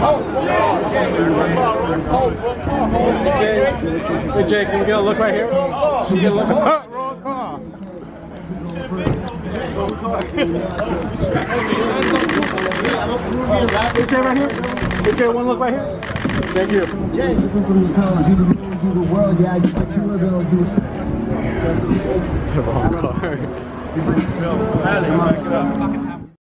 Hey Jay, can you get a look right here? Can you get a look? Wrong car. Hey Jay, right here. Hey Jay, one look right here. Thank you. Jay. The world, yeah, you were gonna do the wrong car.